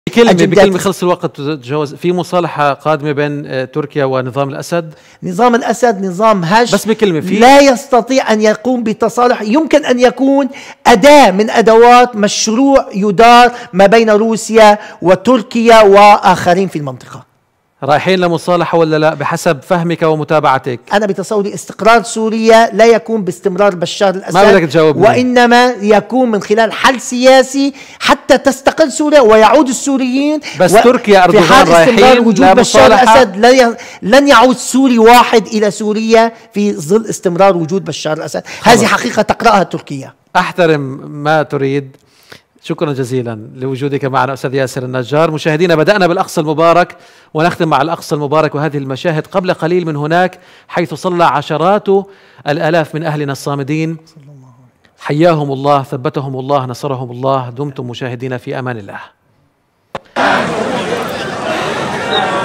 بكلمة خلص الوقت تجاوز. في مصالحة قادمة بين تركيا ونظام الأسد؟ نظام الأسد نظام هش، بس بكلمة لا يستطيع أن يقوم بتصالح. يمكن أن يكون أداة من أدوات مشروع يدار ما بين روسيا وتركيا وآخرين في المنطقة. رايحين لمصالحة ولا لا بحسب فهمك ومتابعتك؟ أنا بتصوري استقرار سوريا لا يكون باستمرار بشار الأسد، ما بدك تجاوبني، وإنما يكون من خلال حل سياسي حتى تستقل سوريا ويعود السوريين. بس تركيا أردوغان في حال استمرار وجود بشار الأسد لن يعود سوري واحد إلى سوريا في ظل استمرار وجود بشار الأسد. هذه حقيقة تقرأها تركيا. أحترم ما تريد. شكرا جزيلا لوجودك معنا أستاذ ياسر النجار. مشاهدينا، بدأنا بالأقصى المبارك ونختم مع الأقصى المبارك وهذه المشاهد قبل قليل من هناك، حيث صلى عشرات الآلاف من أهلنا الصامدين. حياهم الله، ثبتهم الله، نصرهم الله. دمتم مشاهدين في أمان الله.